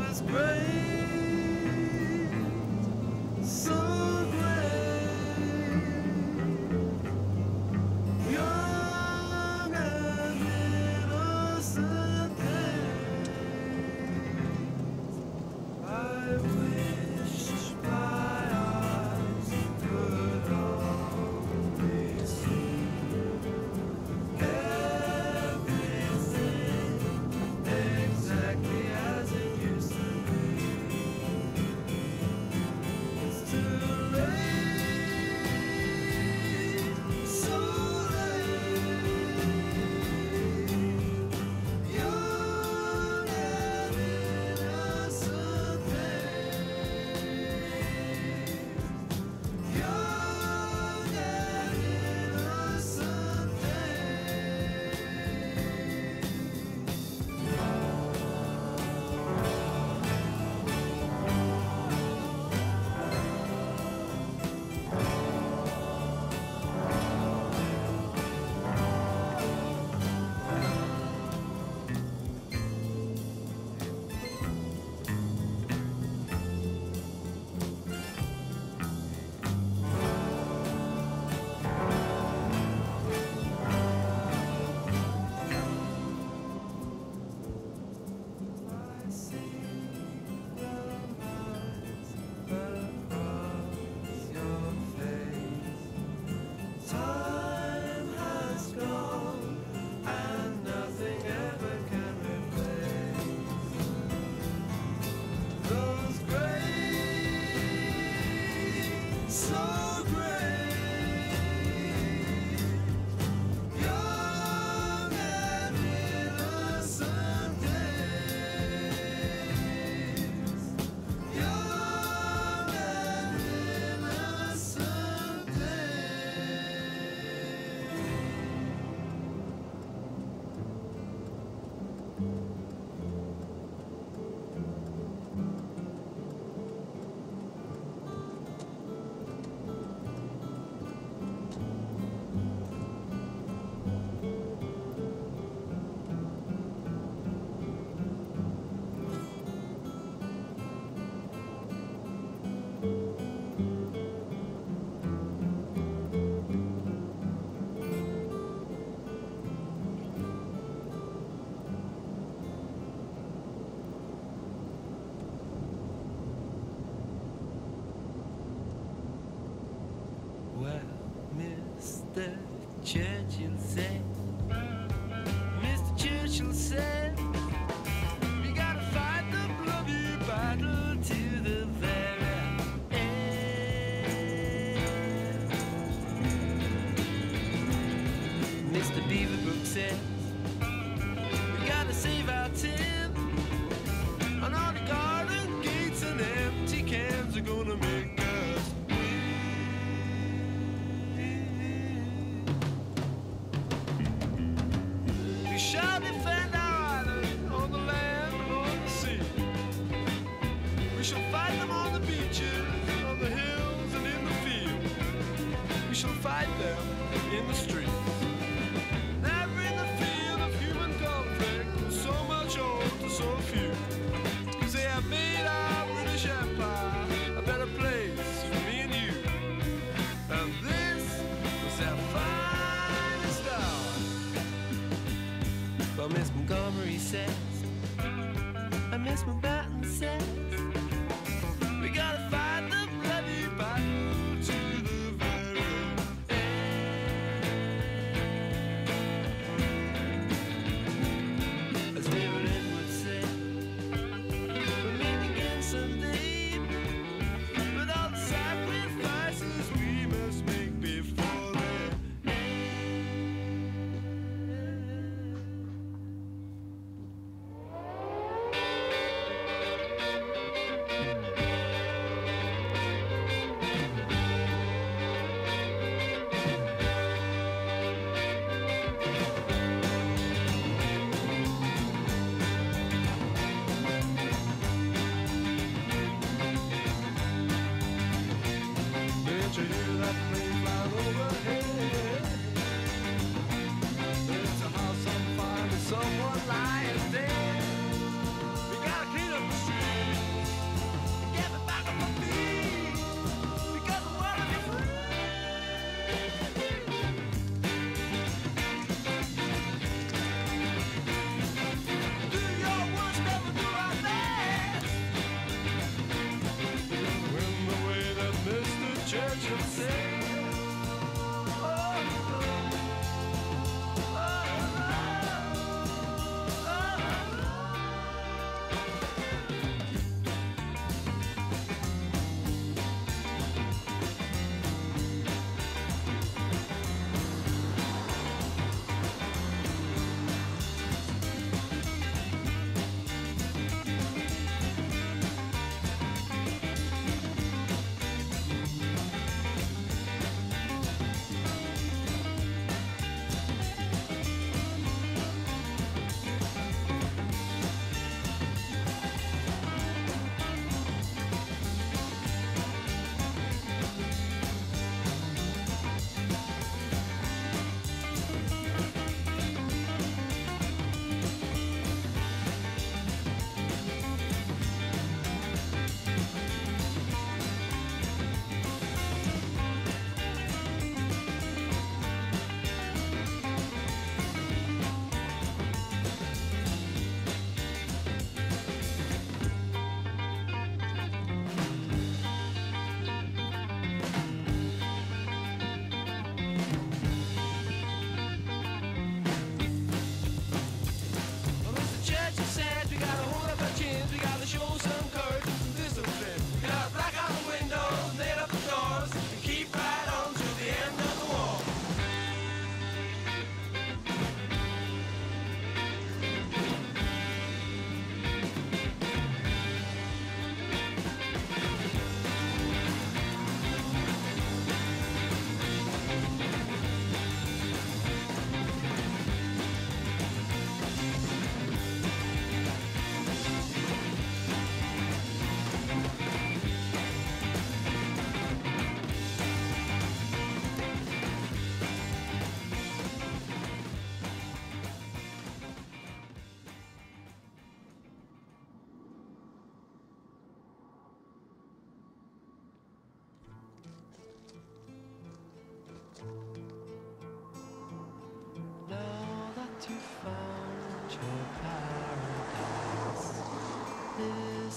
Churchill said, Mr. Churchill said, we gotta fight the bloody battle to the very end. Mr. Beaverbrook said, we gotta save our tin, and all the garden gates and empty cans are gonna make us shall defend our island on the land and on the sea. We shall fight them on the beaches, on the hills and in the field. We shall fight them in the streets. Never in the field of human conflict was so much owed to so few. 'Cause they have made our British Empire a better place for me and you. And this was their finest hour. Well, Miss Montgomery says, and Miss Mountbatten says, we gotta fight the bloody battle to the very end. As David Edwards said, we'll meet again someday, but all the sacrifices we must make before then.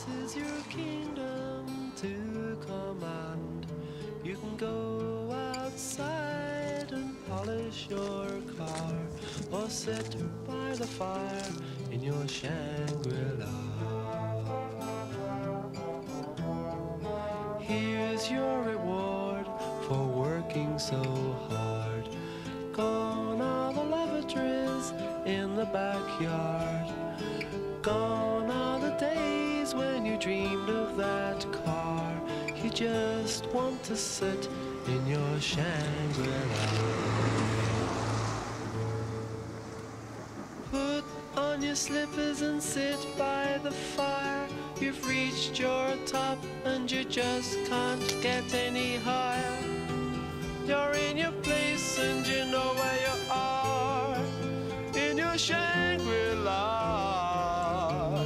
This is your kingdom to command. You can go outside and polish your car, or sit by the fire in your Shangri-La. Here's your reward for working so hard. Gone are the lavatories in the backyard. Gone are the days when you dreamed of that car. You just want to sit in your Shangri-La. Put on your slippers and sit by the fire. You've reached your top and you just can't get any higher. You're in your place and you know where you are, in your Shangri-La.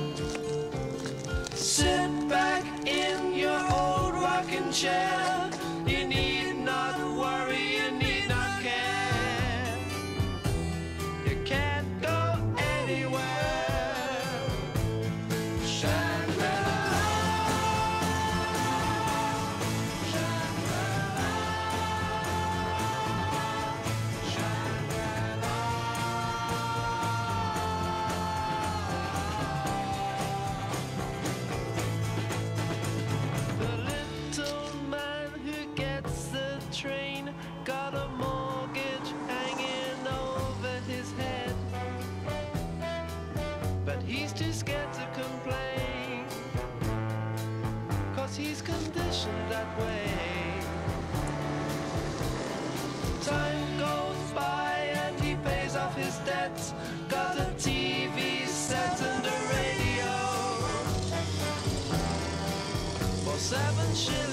Sit back in your old rocking chair. You need not worry, you need not care. You can't go anywhere. Shangri-La, Shangri-La, Shangri-La. The little man who gets the train got a mortgage hanging over his head, but he's too scared to complain, 'cause he's conditioned that way. Time goes by and he pays off his debts, got a TV set and a radio for 7 shillings.